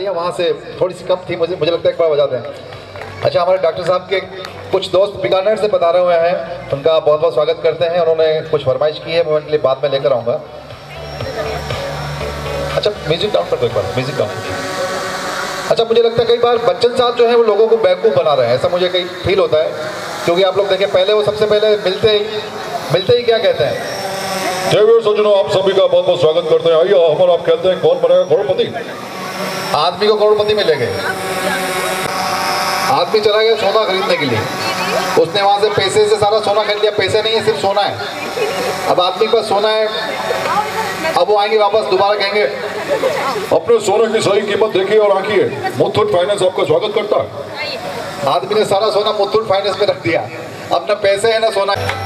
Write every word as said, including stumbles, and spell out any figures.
वहाँ से थोड़ी सी कम थी, मुझे मुझे लगता है एक बार बजाते हैं। अच्छा, हमारे डॉक्टर साहब के कुछ दोस्त बीकानेर से बता रहे हुए हैं, उनका बहुत बहुत स्वागत करते हैं। उन्होंने कुछ फरमाइश की है, मैं उनके लिए बाद में लेकर आऊँगा। अच्छा, म्यूजिक डाउन कर दो एक बार, म्यूजिक डाउन। अच्छा, मुझे लगता है कई बार बच्चन साहब जो है वो लोगों को बेवकूफ़ बना रहे हैं, ऐसा मुझे कई फील होता है। क्योंकि आप लोग देखें, पहले वो सबसे पहले मिलते ही मिलते ही क्या कहते हैं, जय वीर सज्जनों, आप सभी का बहुत बहुत स्वागत करते हैं। आइए हमारा आप कहते हैं कौन बनेगा करोड़पति। आदमी को करोड़पति में ले गए। आदमी चला गया सोना खरीदने के लिए, उसने वहाँ से पैसे से सारा सोना खरीद लिया। पैसे नहीं है, सिर्फ सोना है। अब आदमी के पास सोना है, अब वो आएंगे वापस, दोबारा कहेंगे अपने सोने की सही कीमत देखिए और आंकिए। मुथूट फाइनेंस आपका स्वागत करता है। आदमी ने सारा सोना मुथूट फाइनेंस में रख दिया, अब ना पैसे है ना सोना।